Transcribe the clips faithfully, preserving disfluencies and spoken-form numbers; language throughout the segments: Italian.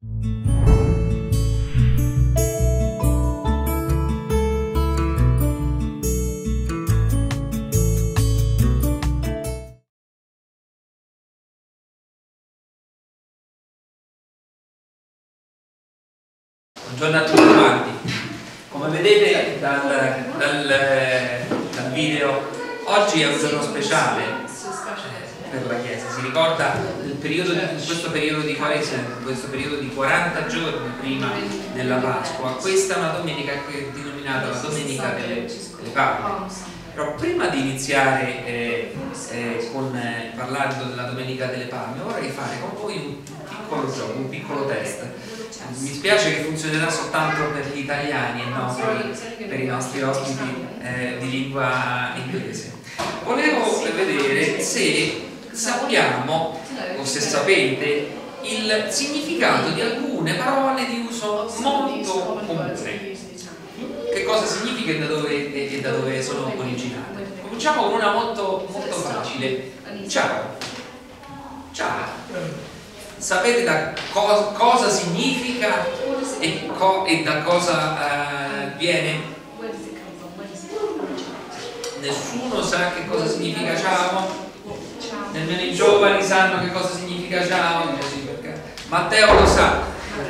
Buongiorno a tutti quanti. Come vedete dal, dal, dal video, oggi è un giorno speciale per la Chiesa. Si ricorda il periodo di, questo periodo di Quaresima, questo periodo di quaranta giorni prima della Pasqua. Questa è una domenica che è denominata la Domenica delle, delle Palme. Però prima di iniziare eh, eh, con, eh, parlando della Domenica delle Palme, vorrei fare con voi un piccolo gioco, un piccolo test. Mi spiace che funzionerà soltanto per gli italiani e non per, per i nostri ospiti eh, di lingua inglese. Volevo vedere se sappiamo o se sapete il significato di alcune parole di uso molto comune. Che cosa significa e da dove, e da dove sono originate. Cominciamo con una molto, molto facile. Ciao. Ciao. Sapete da co cosa significa e, co e da cosa uh, viene? Nessuno sa che cosa significa ciao? Nemmeno i giovani sanno che cosa significa ciao? Matteo lo sa.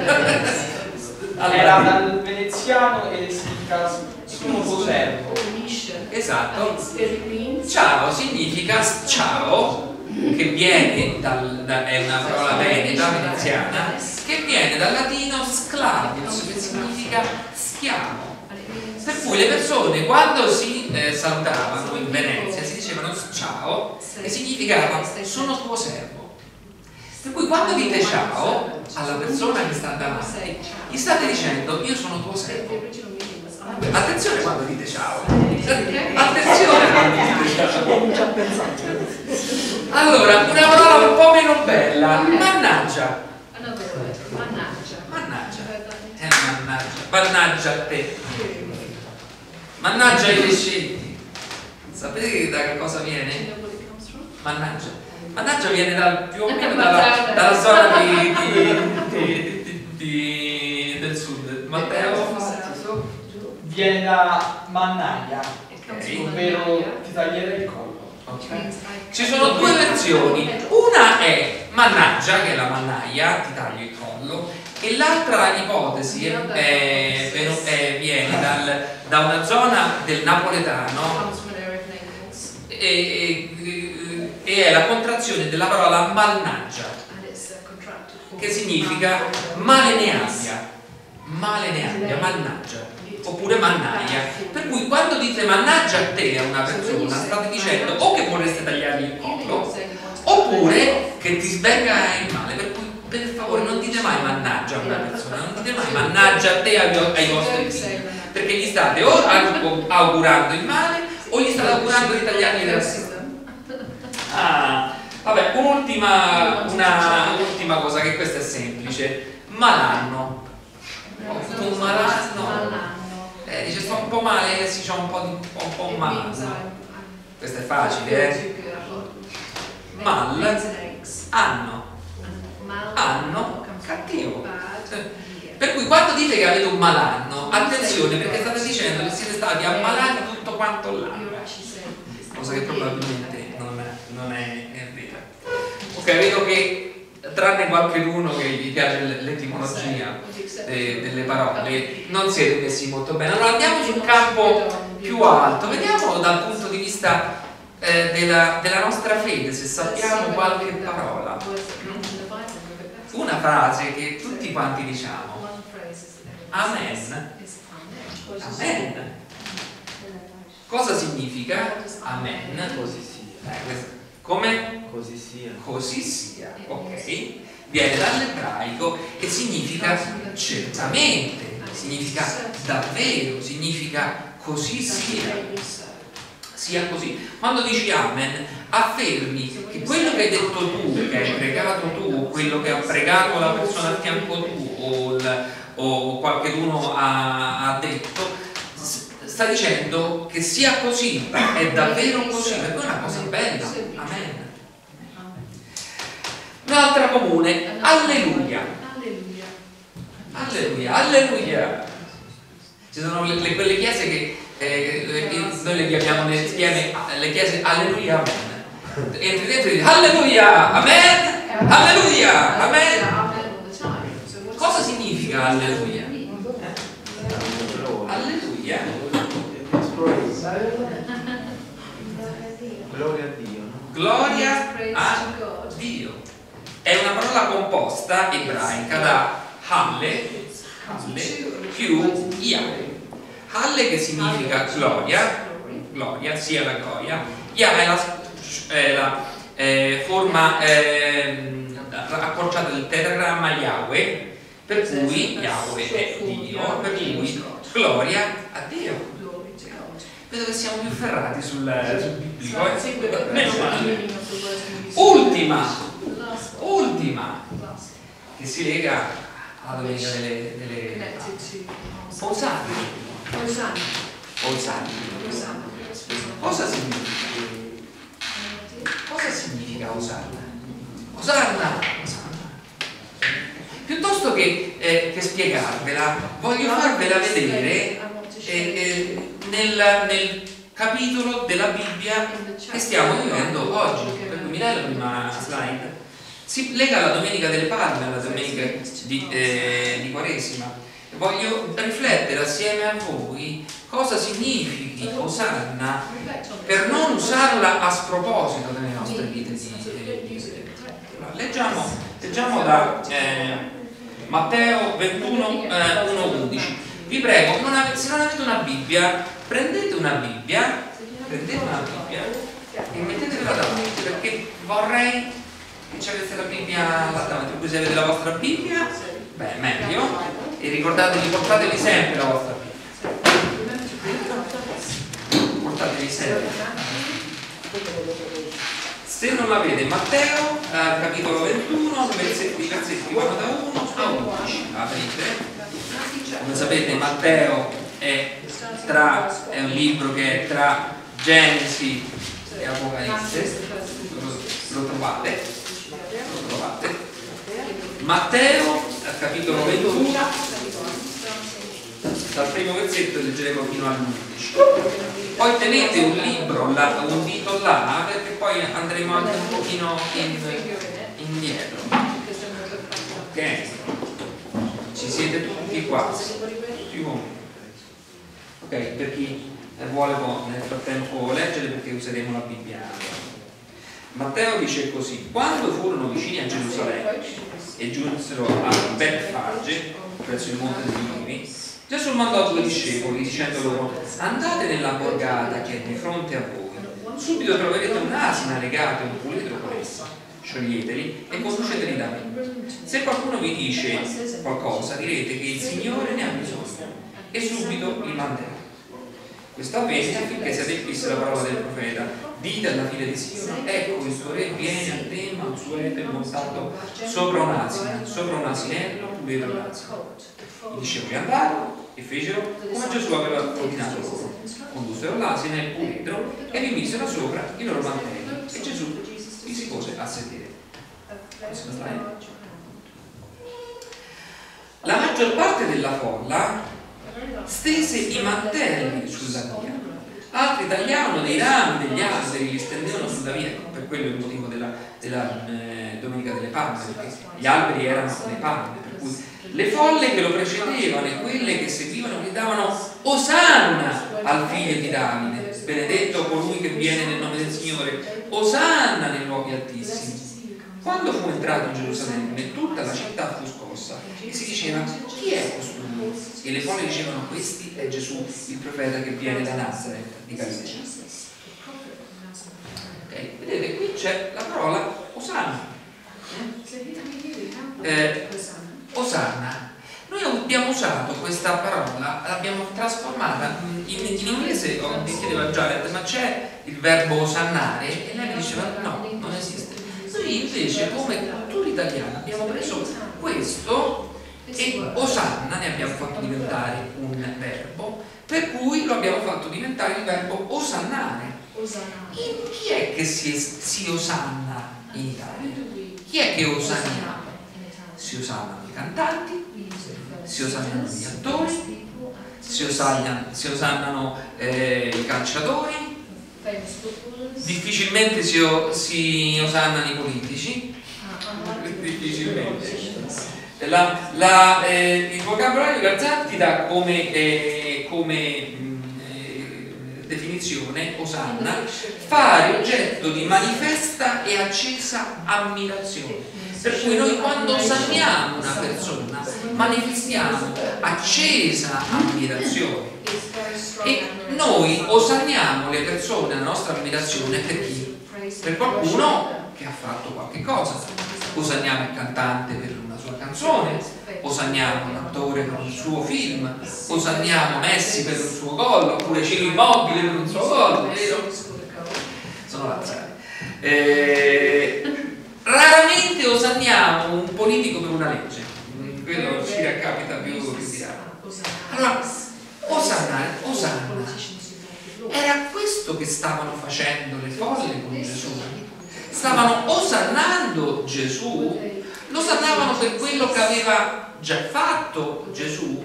Allora, era dal veneziano e significa sono tuo servo. Esatto. Ciao significa ciao, che viene dal, da, è una parola veneta, veneziana, che viene dal latino sclavus, che significa schiavo. Per cui le persone quando si eh, salutavano in Venezia si dicevano ciao, che significava sono tuo servo. Per cui quando dite ciao alla persona che sta davanti, gli state dicendo io sono tuo servo. Attenzione quando dite ciao. Attenzione quando dite ciao. Allora, una parola un po' meno bella. Mannaggia. Mannaggia. Mannaggia. Eh, mannaggia. Mannaggia a te. Mannaggia i pescetti. Sapete da che cosa viene? Mannaggia. Mannaggia viene dal, più o meno dalla, dalla zona di, di, di, di, del sud. Matteo? Viene da mannaia, Okay. ovvero ti taglierei il collo. Okay. Ci sono due versioni. Una è mannaggia, che è la mannaia, ti taglio il collo, e l'altra ipotesi è, è, è, viene dal, da una zona del napoletano e, e, e è la contrazione della parola mannaggia, che significa male ne abbia, male ne abbia, mannaggia, oppure mannaia. Per cui quando dite mannaggia a te a una persona state dicendo o che vorreste tagliargli il collo oppure che ti svenga il male. Per cui per favore non dite mai mannaggia a una persona, non dite mai mannaggia a te ai, ai vostri figli, perché gli state o augurando il male o gli state augurando di tagliargli la testa. Ah, vabbè, un'ultima una ultima cosa, che questa è semplice. Malanno. Un malanno. Eh, dice sto un po' male, si c'ha un po' di un po' malanno. Questo è facile, eh? Mal, anno. Anno, cattivo. Per cui quando dite che avete un malanno, attenzione, perché state dicendo che siete stati ammalati tutto quanto l'anno. Cosa che probabilmente non è, non è, è vera. Ok, vedo che tranne qualcuno che gli piace l'etimologia de, delle parole, non siete messi molto bene. Allora andiamo su un campo più alto, vediamo dal punto di vista eh, della, della nostra fede, se sappiamo qualche parola. Una frase che tutti quanti diciamo: Amen. Amen. Cosa significa Amen? Così sia. Eh, come? Così sia. Così sia, ok? Viene dall'ebraico e significa certamente, significa davvero, significa così sia. Sia così. Quando dici Amen, affermi che quello che hai detto tu, che hai pregato tu, quello che ha pregato la persona a fianco tu, o, il, o qualcuno ha, ha detto, sta dicendo che sia così, è davvero così, perché è una cosa bella. Amen. Un'altra comune, alleluia. alleluia, alleluia. Ci sono le, le, quelle chiese che eh, noi le chiamiamo le, chiame, le chiese alleluia, amen. Entri dentro e dici alleluia, amen, alleluia, amen. Cosa significa alleluia? Alleluia. Gloria a Dio. Gloria a Dio. È una parola composta ebraica da Halle, Halle più Yah. Halle che significa gloria, gloria, sia la gloria. Yah è la, è la eh, forma eh, accorciata del tetagramma Yahweh, per cui Yahweh è Dio, per cui gloria a Dio. Vedo che siamo più ferrati sul, sul biblico, eh? Meno male. Ultima, ultima, che si lega alla domenica delle, delle Osanna. Osanna. Cosa significa? Cosa significa Osanna? Osanna. Piuttosto che, eh, che spiegarvela, voglio farvela vedere eh, eh, nel, nel capitolo della Bibbia che stiamo vivendo oggi. Per cui mi dai la prima slide? Si lega alla Domenica delle Palme, alla Domenica di, eh, di Quaresima. Voglio riflettere assieme a voi cosa significhi Osanna per non usarla a sproposito nelle nostre vite. Leggiamo, leggiamo da eh, Matteo ventuno, eh, uno undici. Vi prego, non avete, se non avete una Bibbia, prendete una Bibbia, prendete una Bibbia e mettetela davanti, perché vorrei che avete la Bibbia là davanti. Per cui se avete la vostra Bibbia, beh, meglio. E ricordatevi, portatevi sempre la vostra Bibbia. Portatevi sempre. Se non l'avete, Matteo, eh, capitolo ventuno, versetti, versetti vanno da uno a undici. Aprite. Come sapete, Matteo è, tra, è un libro che è tra Genesi e Apocalisse. Lo, lo trovate? Lo trovate? Matteo, capitolo ventuno, dal primo versetto leggeremo fino all'undici. Poi tenete un libro, là, un dito là, perché poi andremo anche un pochino in, indietro. Ok? Ci siete tutti quasi. Tutti con me. Ok, per chi vuole può nel frattempo leggere, perché useremo la Bibbia. Matteo dice così: quando furono vicini a Gerusalemme e giunsero a Betfage, presso il monte degli Ulivi, Gesù mandò due discepoli dicendo loro: andate nella borgata che è di fronte a voi, subito troverete un'asina legata e un puledro con essa, scioglieteli e conduceteli da me. Se qualcuno vi dice qualcosa, direte che il Signore ne ha bisogno e subito li manderà. Questo avvenne affinché si adempisse la parola del profeta: dite alla figlia di Sione, ecco il tuo re viene a te mansueto e montato sopra un'asina, sopra un asinello puledro d'asino. I discepoli andarono e fecero come Gesù aveva ordinato loro. Condussero l'asina e il puledro e vi misero sopra i loro mantelli e Gesù vi si pose a sedere. La maggior parte della folla stese i mantelli sulla via, altri tagliavano dei rami degli alberi e li stendevano sulla via. Per quello è il motivo della, della eh, Domenica delle Palme, perché gli alberi erano le palme, per cui le folle che lo precedevano e quelle che seguivano gridavano: Osanna al figlio di Davide, benedetto colui che viene nel nome del Signore, Osanna nei luoghi altissimi. Quando fu entrato in Gerusalemme, tutta la città fu scossa e si diceva: chi è costui? E le folle dicevano: questi è Gesù, il profeta che viene da Nazaret di Galilea. Ok, vedete, qui c'è la parola Osanna. Eh, Osanna. Noi abbiamo usato questa parola, l'abbiamo trasformata in, in inglese, mi chiedeva Jared, ma c'è il verbo osannare? E lei mi diceva: no, non esiste. Noi invece, come cultura italiana, abbiamo preso questo e Osanna ne abbiamo fatto diventare un verbo, per cui lo abbiamo fatto diventare il verbo osannare. In chi è che si, si osanna in Italia? Chi è che osanna? Si osannano i cantanti, si osannano gli attori, si osannano, si osannano eh, i calciatori, difficilmente si, si osannano i politici, difficilmente. La, la, eh, il vocabolario Garzanti dà come, eh, come mh, eh, definizione osanna fare oggetto di manifesta e accesa ammirazione. Per cui noi quando osanniamo una persona manifestiamo accesa ammirazione, e noi osanniamo le persone, la nostra ammirazione per chi? Per qualcuno che ha fatto qualche cosa. Osanniamo il cantante per una sua canzone, osanniamo l'attore per un suo film, osanniamo Messi per un suo gol, oppure Ciro Immobile per un suo gol, vero? Sono lazzari. Eh, raramente osanniamo un politico per una legge, quello ci capita più, più di rado. Allora, osannare, osanna, era questo che stavano facendo le folle con Gesù. Stavano osannando Gesù, lo osannavano per quello che aveva già fatto Gesù.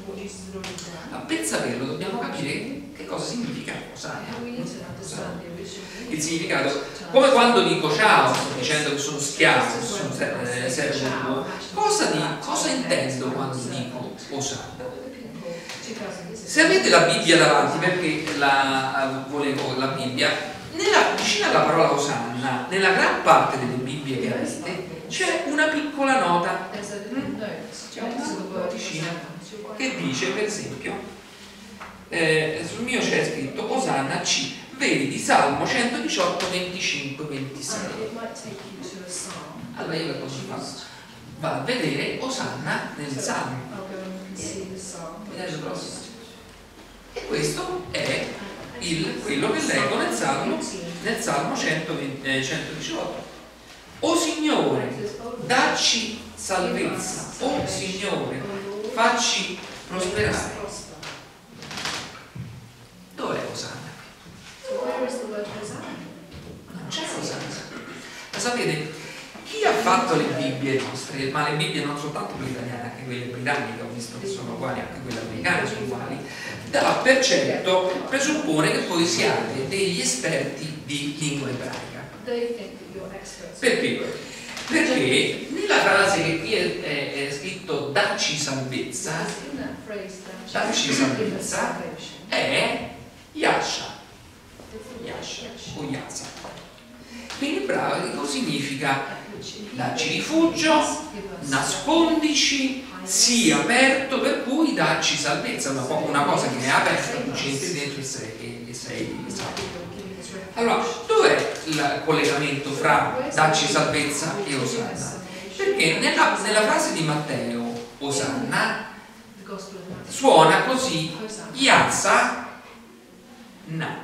Ma per saperlo dobbiamo capire che cosa significa osanna. Il significato, come quando dico ciao, sto dicendo che sono schiavo, sono eh, servo, cosa, di, cosa intendo quando dico osanna? Se avete la Bibbia davanti, perché la, volevo la Bibbia, nella, vicino alla parola osanna, nella gran parte delle Bibbie che avete, c'è una piccola nota, c'è una noticina che dice, per esempio, eh, sul mio c'è scritto osanna C, vedi di Salmo centodiciotto, venticinque, ventisei. Allora io che cosa faccio? Vado a vedere osanna nel Salmo. Vedete il prossimo. E questo è il, quello che leggo nel Salmo, nel Salmo centoventi, eh, centodiciotto. O Signore, dacci salvezza. O Signore, facci prosperare. Dov'è osanna? Non c'è osanna. Ma sapete, chi ha fatto le Bibbie nostre, ma le Bibbie non soltanto quelle italiane, anche quelle britanniche, ho visto che sono uguali, anche quelle americane sono uguali, da per certo presuppone che voi siate degli esperti di lingua ebraica. Perché? Perché nella frase che qui è, è, è scritto dacci salvezza, dacci salvezza è Yasha, Yasha o Yasa. In ebraico significa dacci rifugio, nascondici, sii aperto, per cui dacci salvezza, una, una cosa che è aperta, tu ci entri dentro e sei, e sei salvo. Allora, dov'è il collegamento fra dacci salvezza e osanna? Perché nella, nella frase di Matteo, osanna, suona così, Yasa na,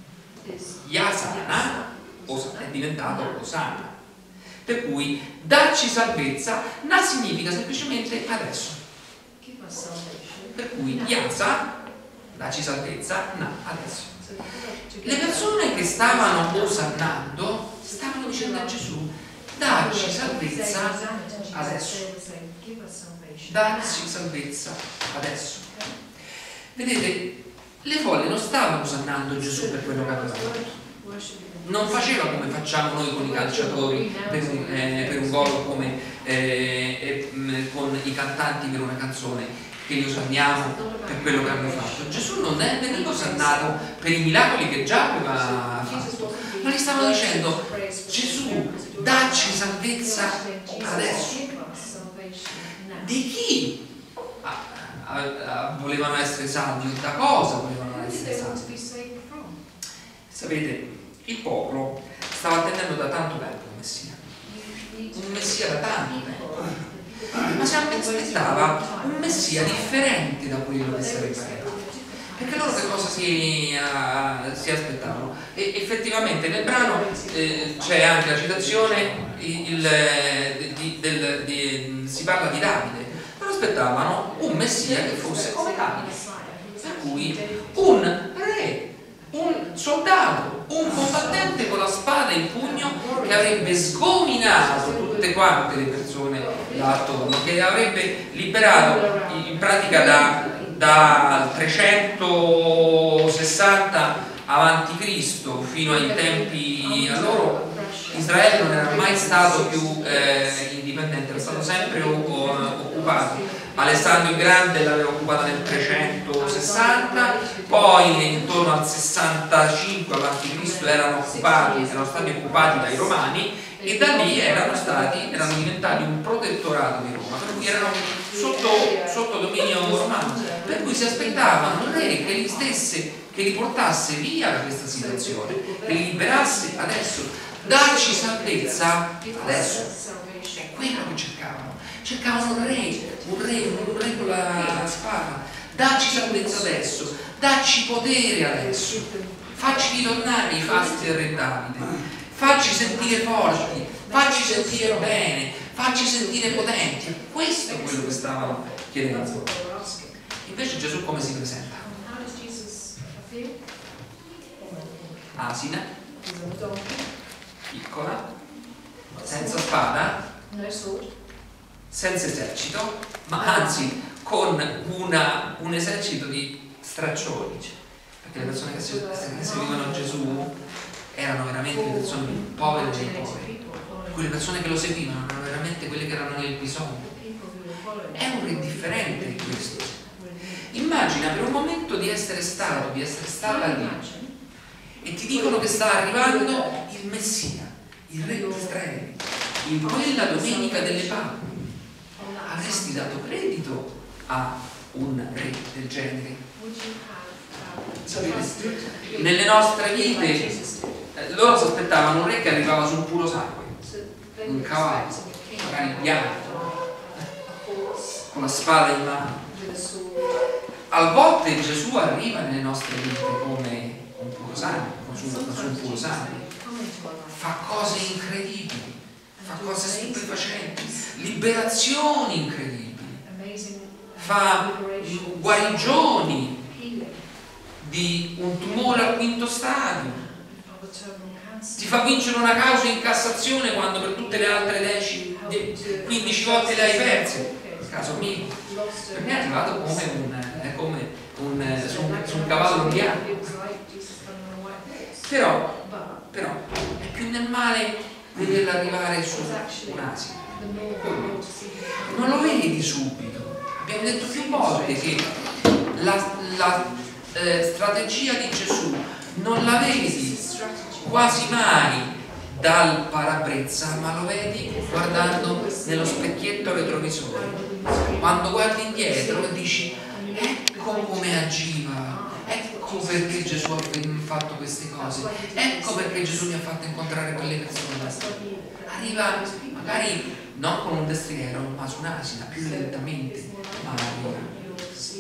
Yasana è diventato osanna. Per cui dacci salvezza, na significa semplicemente adesso. Per cui Yasa, dacci salvezza, na adesso. Le persone che stavano osannando stavano dicendo a Gesù dacci salvezza adesso, dacci salvezza adesso. Vedete, le folle non stavano osannando Gesù per quello che aveva fatto, non faceva come facciamo noi con i calciatori per un, eh, per un gol, come eh, eh, con i cantanti per una canzone, che li osanniamo per quello che hanno fatto. Gesù non è nemmeno osannato per i miracoli che già aveva fatto, ma gli stavano dicendo Gesù, dacci salvezza adesso. Di chi ah, ah, ah, volevano essere salvi o da cosa volevano essere salvi? Sapete, il popolo stava attendendo da tanto tempo un Messia, un Messia da tanto tempo, ma si aspettava un Messia differente da quello che sarebbe arrivato. Perché loro che cosa si, uh, si aspettavano? E effettivamente nel brano eh, c'è anche la citazione, il, il, di, del, di, si parla di Davide. Loro aspettavano un Messia che fosse come Davide, per cui un re, un soldato, un combattente con la spada in pugno che avrebbe sgominato tutte quante le persone là attorno, che avrebbe liberato in pratica da, dal trecentosessanta avanti Cristo fino ai tempi a loro. Israele non era mai stato più eh, indipendente, era stato sempre occupato. Alessandro il Grande l'aveva occupata nel trecentosessanta, poi intorno al sessantacinque avanti Cristo erano occupati, erano stati occupati dai Romani, e da lì erano stati, erano diventati un protettorato di Roma, per cui erano sotto, sotto dominio romano, per cui si aspettavano un re che li stesse, che li portasse via da questa situazione, che li liberasse adesso, darci salvezza adesso. È quello che cercavano. Cercavano un re, un re, un re con la spada. Dacci salvezza adesso, dacci potere adesso, facci ritornare i fasti del re Davide, facci sentire forti, facci sentire bene, facci sentire potenti. Questo è quello che stavano chiedendo. Invece Gesù come si presenta? Asina, piccola, senza spada, senza esercito, ma anzi con una, un esercito di straccioni, perché le persone che, che seguivano Gesù erano veramente le persone più povere dei poveri, quelle persone che lo seguivano erano veramente quelle che erano nel bisogno. È un re differente questo. Immagina per un momento di essere stato, di essere stata lì, e ti dicono che sta arrivando il Messia, il re di Israele, in quella domenica delle Palme. Avresti dato credito a un re del genere? Sapete, nelle nostre vite loro si aspettavano un re che arrivava sul puro sangue, un cavallo, magari bianco, con la spada in mano. A volte Gesù arriva nelle nostre vite come un puro sangue, su un puro sangue, fa cose incredibili, fa cose stupefacenti, liberazioni incredibili, fa guarigioni di un tumore al quinto stadio, ti fa vincere una causa in Cassazione quando per tutte le altre dieci, quindici volte le hai perse. Caso mio, per me è arrivato come un, come un, su, un, su un cavallo bianco. Però, però è più nel male vederla arrivare su un asino. Non lo vedi subito. Abbiamo detto più volte che la, la eh, strategia di Gesù non la vedi quasi mai dal parabrezza, ma lo vedi guardando nello specchietto retrovisore. Quando guardi indietro e dici ecco come agiva, ecco perché Gesù ha fatto queste cose, ecco perché Gesù mi ha fatto incontrare quelle persone. Arriva magari non con un destriero, ma su un'asina, più lentamente, ma arriva.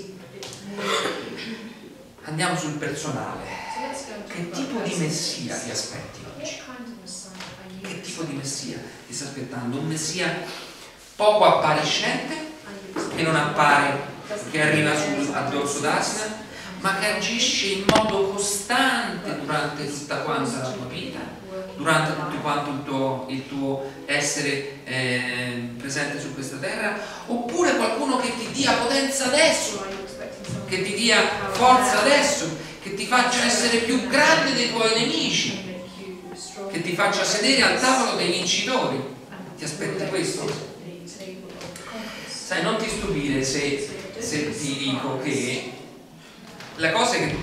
Andiamo sul personale. Che tipo di Messia ti aspetti oggi? Che tipo di Messia ti sta aspettando? Un Messia poco appariscente, che non appare, che arriva sul, a dorso d'asina, ma che agisce in modo costante durante tutta quanta la tua vita, durante tutto quanto il tuo, il tuo essere eh, presente su questa terra, oppure qualcuno che ti dia potenza adesso, che ti dia forza adesso, che ti faccia essere più grande dei tuoi nemici, che ti faccia sedere al tavolo dei vincitori. Ti aspetti questo? Sai, non ti stupire se, se ti dico che le cose che,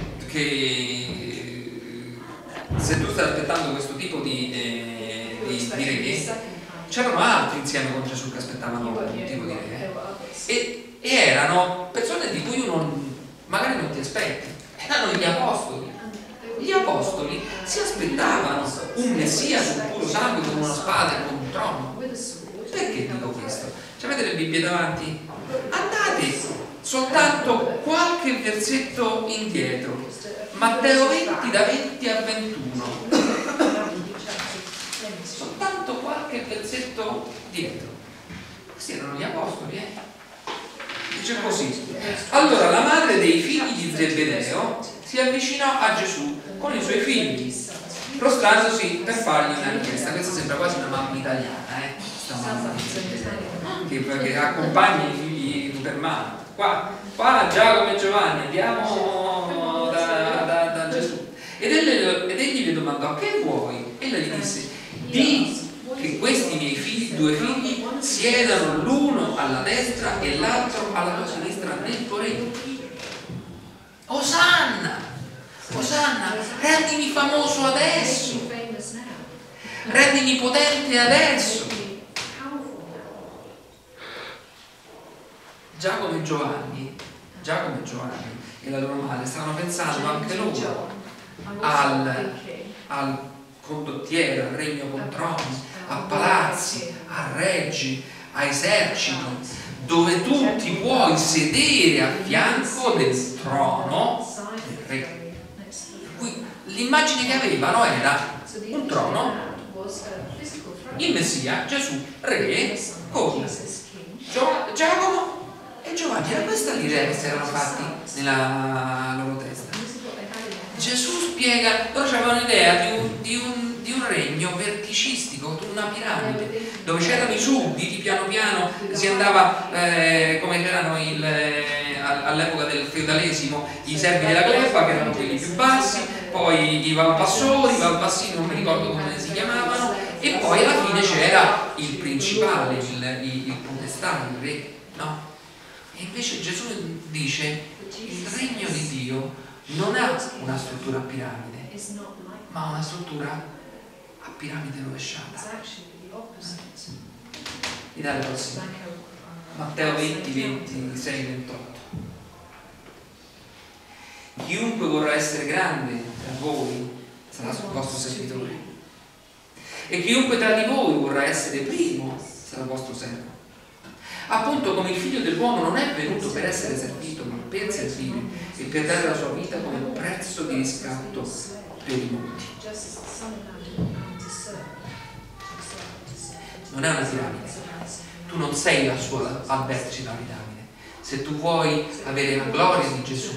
che se tu stai aspettando questo tipo di, eh, di, di re, c'erano altri insieme con Gesù che aspettavano un tipo di re, e, e erano persone di cui uno magari non ti aspetti. Erano gli apostoli. Gli apostoli si aspettavano un Messia sul puro sangue con una spada e con un trono. Perché dico questo? Ci avete le Bibbie davanti? Andate soltanto qualche versetto indietro. Matteo venti da venti a ventuno. Soltanto qualche versetto dietro. Questi erano gli apostoli, eh? Dice così: allora la madre dei figli di Zebedeo si avvicinò a Gesù con i suoi figli, prostrandosi per fargli una richiesta. Questa sembra quasi una mamma italiana, eh? sta mamma che, che accompagna i figli per mano. Qua, qua Giacomo e Giovanni, andiamo da, da, da Gesù. Ed egli, ed egli gli domandò: che vuoi? E lei gli disse: di che questi miei figli, due figli, siedano l'uno alla destra e l'altro alla tua sinistra nel tuo regno. Osanna! Osanna! Rendimi famoso adesso! Rendimi potente adesso! Giacomo e Giovanni, Giacomo e Giovanni e la loro madre stavano pensando anche loro al, al condottiero, al regno con troni, a palazzi, a reggi, a eserciti, dove tu ti puoi sedere a fianco del trono del re. L'immagine che avevano era un trono, il Messia, Gesù, re, con Giacomo e Giovanni. Era questa l'idea che si erano fatti nella loro testa. Gesù spiega, loro avevano l'idea di un, di, un, di un regno verticistico, una piramide, dove c'erano i sudditi, piano piano si andava, eh, come c'erano il, eh, all'epoca del feudalesimo, i servi della gleba, che erano quelli più bassi, poi i valpassori, i valpassini, non mi ricordo come si chiamavano, e poi alla fine c'era il principale, il, il, il potestà, il re, no? E invece Gesù dice: il regno di Dio non ha una struttura a piramide, ma una struttura a piramide rovesciata. Mi dà la prossima. Matteo venti, ventisei, ventotto. Chiunque vorrà essere grande tra voi sarà vostro servitore, e chiunque tra di voi vorrà essere primo sarà vostro servo. Appunto, come il figlio dell'uomo non è venuto per essere servito, ma per servire e per dare la sua vita come prezzo di riscatto per i molti. Non è una piramide. Tu non sei la sua, al vertice della piramide. Se tu vuoi avere la gloria di Gesù,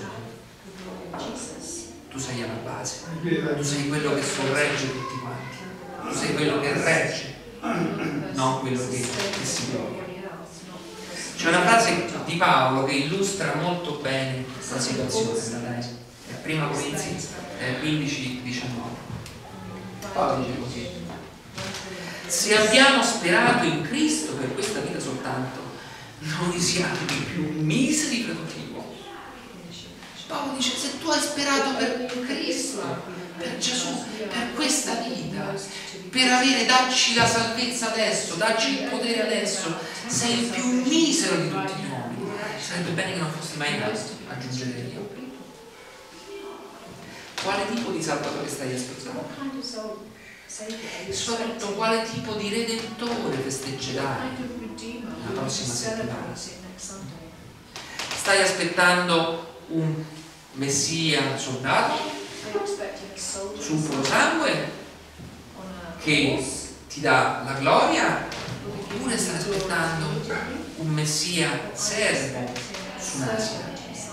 tu sei alla base. Tu sei quello che sorregge tutti quanti. Tu sei quello che regge, non quello che, che si gloria. C'è una frase di Paolo che illustra molto bene la situazione, è prima Corinzi quindici, diciannove. Paolo dice così: se abbiamo sperato in Cristo per questa vita soltanto, noi siamo i più miseri fra tutti gli uomini. Paolo dice: se tu hai sperato per Cristo, per Gesù, per questa vita, per avere, darci la salvezza adesso, darci il potere adesso, sei il più misero di tutti gli uomini. Sarebbe bene che non fossi mai nato, aggiungere io. Quale tipo di salvatore stai aspettando? Soprattutto quale tipo di redentore festeggerai la prossima settimana? Stai aspettando un Messia soldato su un puro sangue che ti dà la gloria, oppure stai aspettando un Messia servo su un'asia?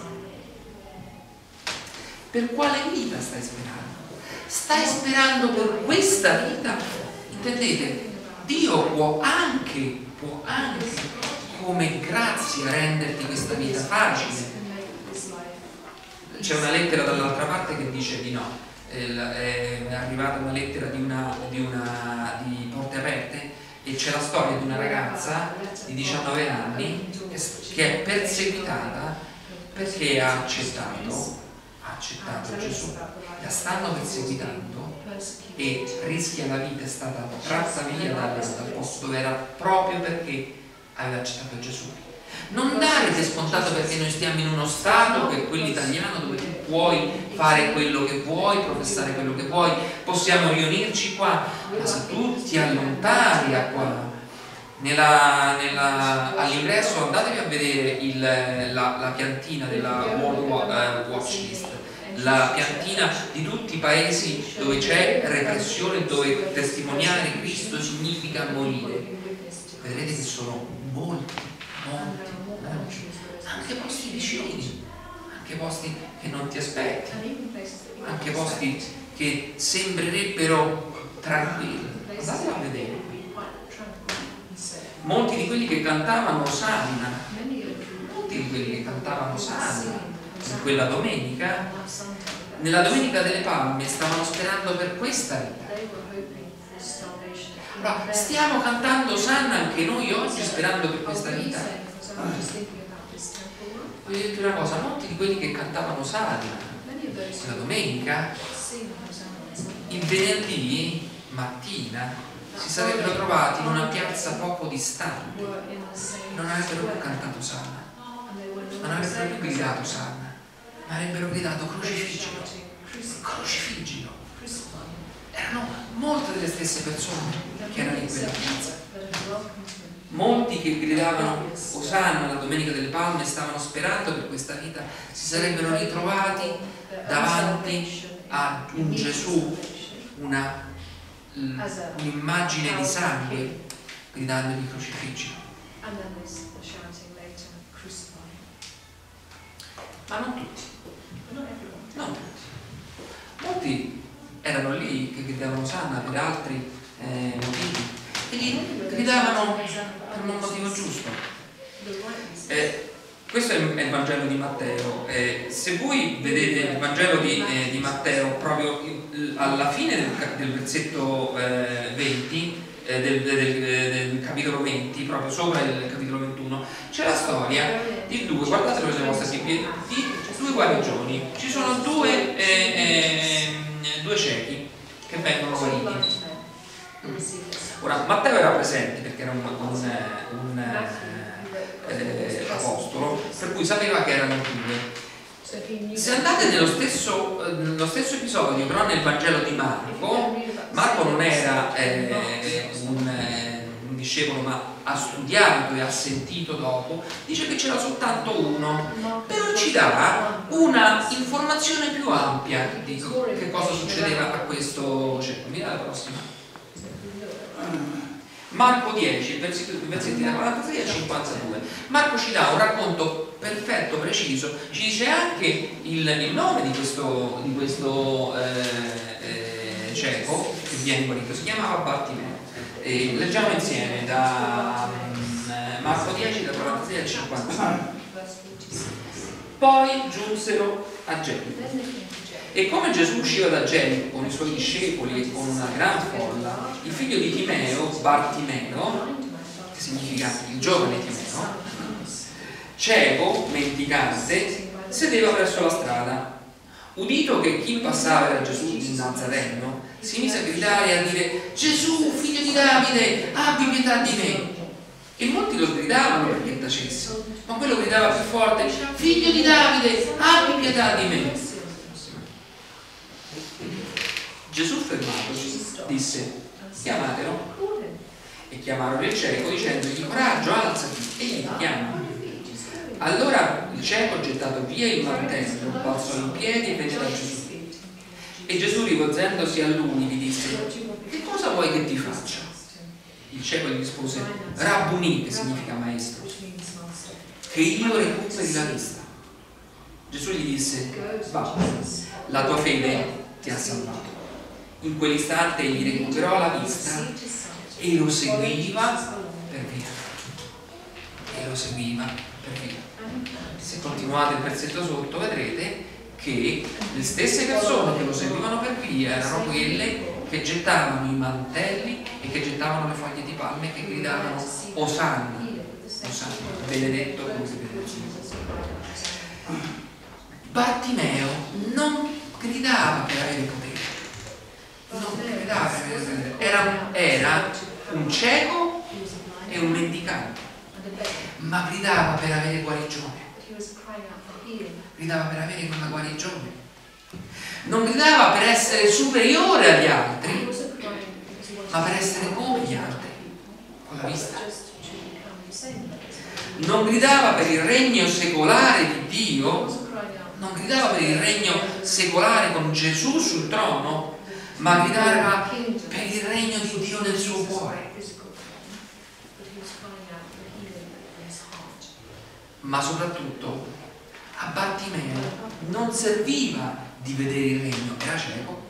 Per quale vita stai sperando? Stai sperando per questa vita? Intendete? Dio può anche, può anche come grazia renderti questa vita facile. C'è una lettera dall'altra parte che dice di no. È arrivata una lettera di una di, una, di Porte Aperte, e c'è la storia di una ragazza di diciannove anni che è perseguitata perché ha accettato ha accettato Gesù. La stanno perseguitando e rischia la vita, è stata tratta via dal, dal posto dove era, proprio perché aveva accettato Gesù. Non dare per scontato perché noi stiamo in uno stato che è quello italiano, dove tu puoi fare quello che vuoi, professare quello che vuoi, possiamo riunirci qua, ma se tu ti allontani da qua, nella, nella, all'ingresso andatevi a vedere il, la, la piantina della World Watch List, la piantina di tutti i paesi dove c'è repressione, dove testimoniare Cristo significa morire. Vedrete che sono molti, molti, molti, anche posti vicini, anche posti che non ti aspetti, anche posti che sembrerebbero tranquilli. Andate a vedere. molti di quelli che cantavano Osanna, molti di quelli che cantavano Osanna in quella domenica, nella Domenica delle Palme, stavano sperando per questa vita. Allora, stiamo cantando Osanna anche noi oggi sperando per questa vita. Voglio dirti una cosa, molti di quelli che cantavano Osanna la domenica, il venerdì mattina si sarebbero trovati in una piazza poco distante, non avrebbero più cantato Osanna, non avrebbero più gridato Osanna, ma avrebbero gridato crocifiggilo, crocifiggilo. Erano molte delle stesse persone che erano in quella piazza. Molti che gridavano Osanna la Domenica delle Palme stavano sperando per questa vita, si sarebbero ritrovati davanti a un Gesù, una un'immagine di sangue, gridandogli crocifiggilo. Ma non tutti, non tutti. Molti erano lì che gridavano Osanna per altri eh, motivi, e gli gridavano per un motivo giusto. Eh, questo è il Vangelo di Matteo. Eh, se voi vedete il Vangelo di, eh, di Matteo, proprio in, alla fine del, del versetto eh, venti, eh, del, del, del capitolo venti, proprio sopra il capitolo ventuno, c'è la storia di due, guardatelo sulle vostre Bibbie, di due guarigioni. Ci sono due, eh, eh, due ciechi che vengono guariti. Ora, Matteo era presente perché era un, un, un eh, apostolo, per cui sapeva che erano due. Se andate nello stesso, nello stesso episodio, però nel Vangelo di Marco, Marco non era eh, un, un discepolo, ma ha studiato e ha sentito dopo, dice che c'era soltanto uno, però ci dà una informazione più ampia di che cosa succedeva a questo cieco. Mira la prossima. Marco dieci, versetti da quarantasei a cinquantadue. Marco ci dà un racconto perfetto, preciso, ci dice anche il, il nome di questo, di questo eh, eh, cieco che viene guarito, si chiamava Bartimeo. E leggiamo insieme da um, Marco dieci, da quarantasei a cinquantadue. Poi giunsero a Gerico. E come Gesù usciva da Gerico con i suoi discepoli e con una gran folla, il figlio di Timeo, Bartimeo, che significa il giovane Timeo, cieco, mendicante, sedeva presso la strada. Udito che chi passava era Gesù il Nazareno, si mise a gridare e a dire: Gesù, figlio di Davide, abbi pietà di me. E molti lo sgridavano perché tacesse, ma quello gridava più forte: figlio di Davide, abbi pietà di me. Gesù, fermatosi, disse: chiamatelo. E chiamarono il cieco dicendogli: coraggio, alzati, egli ti chiama. Allora il cieco, gettato via il mantello, balzò in piedi e venne da Gesù. E Gesù, rivolgendosi a lui, gli disse: che cosa vuoi che ti faccia? Il cieco gli rispose: Rabbuni, che significa maestro, che io recuperi la vista. Gesù gli disse: va, la tua fede ti ha salvato. In quell'istante egli recuperò la vista e lo seguiva per via. E lo seguiva per via. Se continuate il versetto sotto vedrete che le stesse persone che lo seguivano per via erano quelle che gettavano i mantelli e che gettavano le foglie di palme e che gridavano Osanna, Osanna, benedetto come si benedetto. Bartimeo non gridava per avere potere. Non gridava per avere potere. Era, era un cieco e un mendicante, ma gridava per avere guarigione. Gridava per avere quella guarigione. Non gridava per essere superiore agli altri, ma per essere come gli altri, con la vista. Non gridava per il regno secolare di Dio, non gridava per il regno secolare con Gesù sul trono, ma gridava per il regno di Dio nel suo cuore. Ma soprattutto a Bartimeo non serviva di vedere il regno, era cieco,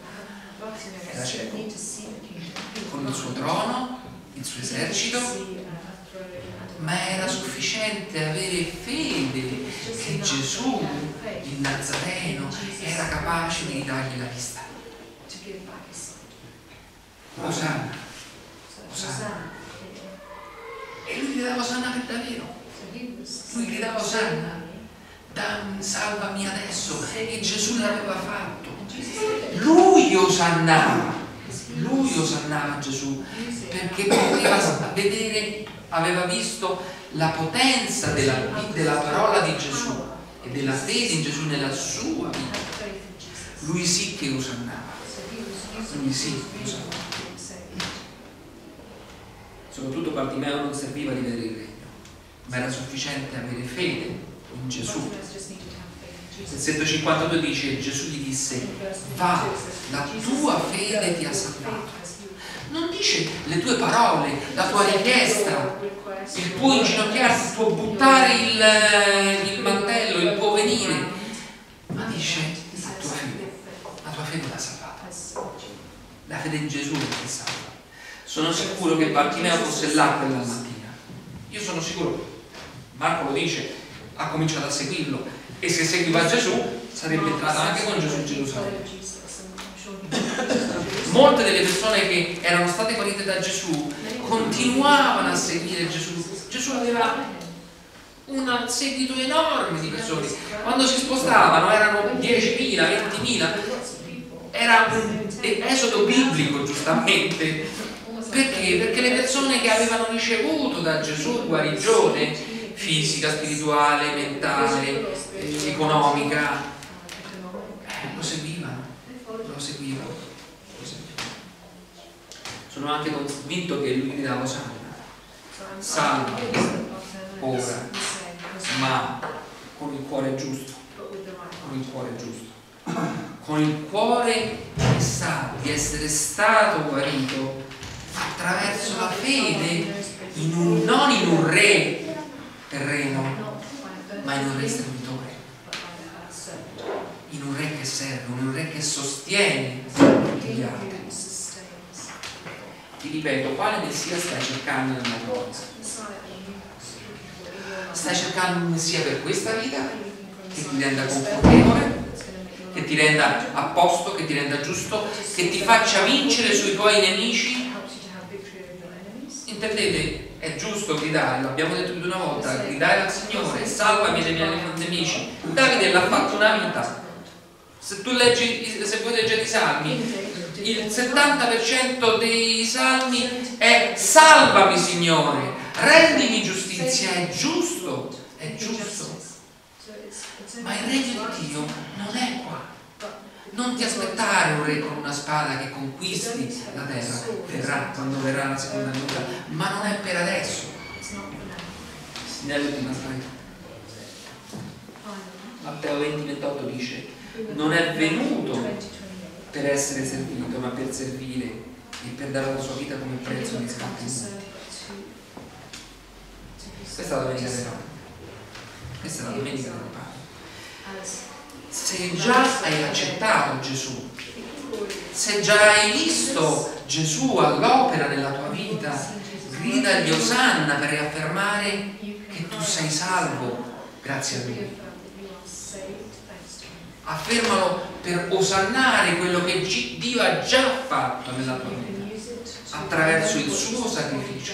era cieco, con il suo trono, il suo esercito, ma era sufficiente avere fede che Gesù, il Nazareno, era capace di dargli la vista. Osanna, Osanna. E lui gridava Osanna per davvero. Lui gridava Osanna, salvami adesso, e Gesù l'aveva fatto. Lui osannava, lui osannava Gesù, perché poteva vedere, aveva visto la potenza della, della parola di Gesù e della fede in Gesù nella sua vita. Lui sì che osannava, lui sì che osannava. Soprattutto Bartimeo non serviva di vedere il regno, ma era sufficiente avere fede in Gesù. Versetto cinquantadue dice: Gesù gli disse: va, la tua fede ti ha salvato. Non dice le tue parole, la tua richiesta, il tuo inginocchiarsi, il tuo buttare il, il mantello, il tuo venire, ma dice la tua fede, la tua fede l'ha salvata. La fede in Gesù ti salva. Sono sicuro che Bartimeo fosse là quella mattina. Io sono sicuro, Marco lo dice, ha cominciato a seguirlo, e se seguiva Gesù sarebbe entrato anche con Gesù in Gerusalemme. Molte delle persone che erano state guarite da Gesù continuavano a seguire Gesù. Gesù aveva un seguito enorme di persone. Quando si spostavano erano diecimila, ventimila. Era un esodo biblico, giustamente. Perché? Perché le persone che avevano ricevuto da Gesù guarigione fisica, spirituale, mentale, eh, economica, eh, lo seguivano, lo seguivano, lo seguivano. Sono anche convinto che lui gridava Osanna, salva ora, ma con il cuore giusto, con il cuore giusto, con il cuore che sa di essere stato guarito attraverso la fede in un, non in un re terreno, ma in un re servitore, in un re che serve, in un re che sostiene tutti gli altri. Ti ripeto, quale Messia stai cercando nella tua vita? Stai cercando un Messia per questa vita che ti renda confortevole, che ti renda a posto, che ti renda giusto, che ti faccia vincere sui tuoi nemici? Intendete? È giusto gridare, l'abbiamo detto più di una volta, gridare al Signore: salvami dai miei nemici. Davide l'ha fatto una vita. Se tu leggi, se voi leggete i salmi, il settanta per cento dei salmi è: salvami Signore, rendimi giustizia. È giusto, è giusto. Ma il regno di Dio non è qua. Non ti aspettare un re con una spada che conquisti la terra. Verrà quando verrà la seconda venuta, ma non è per adesso. Nell'ultima slide, Matteo venti ventotto dice: non è venuto per essere servito, ma per servire e per dare la sua vita come prezzo di riscatto. Questa è la domenica del Pane. Questa è la domenica del Pane. Se già hai accettato Gesù, se già hai visto Gesù all'opera nella tua vita, gridagli Osanna per riaffermare che tu sei salvo grazie a Lui. Affermalo per osannare quello che Dio ha già fatto nella tua vita attraverso il suo sacrificio.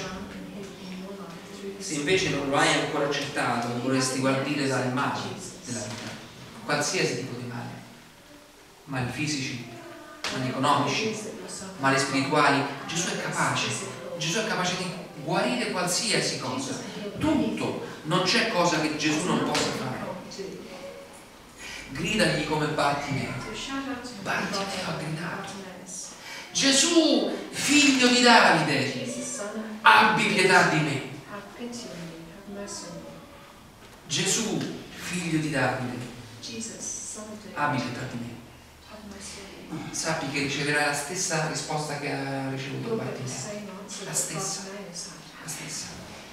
Se invece non lo hai ancora accettato, vorresti guardire dal male della vita, qualsiasi tipo di male, mali fisici, mali economici, mali spirituali. Gesù è capace, Gesù è capace di guarire qualsiasi cosa, tutto. Non c'è cosa che Gesù non possa fare. Gridagli come Bartimeo. Bartimeo ha gridato: Gesù, figlio di Davide, abbi pietà di me. Gesù, figlio di Davide, abbi pietà di me. Sappi che riceverai la stessa risposta che ha ricevuto Bartimeo. La stessa, la stessa.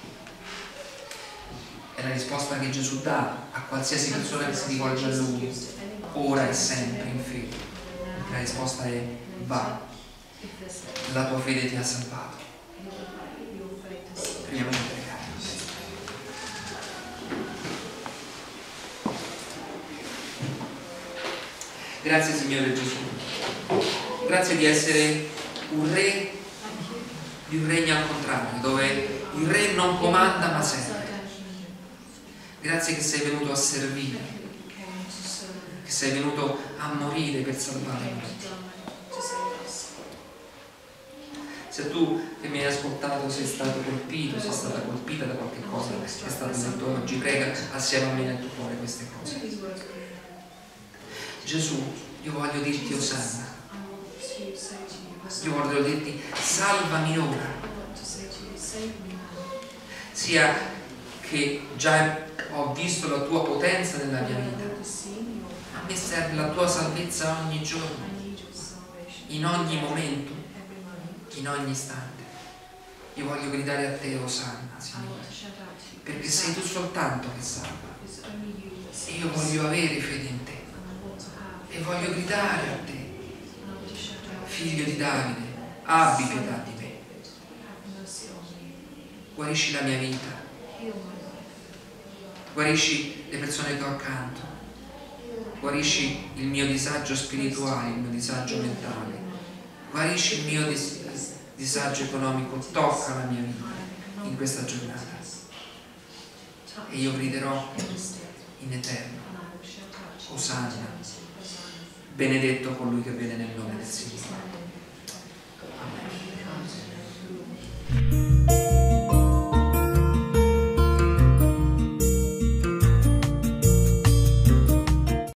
È la risposta che Gesù dà a qualsiasi persona che si rivolge a Lui, ora e sempre in fede. La risposta è: va, la tua fede ti ha salvato. Preghiamo di pregare. Grazie Signore Gesù, grazie di essere un re di un regno al contrario, dove il re non comanda ma serve. Grazie che sei venuto a servire, che sei venuto a morire per salvare. Se tu che mi hai ascoltato sei stato colpito, sei stata colpita da qualche cosa che è stato detto oggi, prega assieme a me nel tuo cuore queste cose. Gesù, io voglio dirti Osanna, io voglio dirti salvami ora, sia che già ho visto la tua potenza nella mia vita, a me serve la tua salvezza ogni giorno, in ogni momento, in ogni istante. Io voglio gridare a te Osanna, Signore, perché sei tu soltanto che salva, e io voglio avere fede in te e voglio gridare a te, figlio di Davide, abbi pietà di me, guarisci la mia vita, guarisci le persone che ho accanto, guarisci il mio disagio spirituale, il mio disagio mentale, guarisci il mio dis disagio economico, tocca la mia vita in questa giornata e io griderò in eterno Osanna, benedetto colui che viene nel nome del Signore.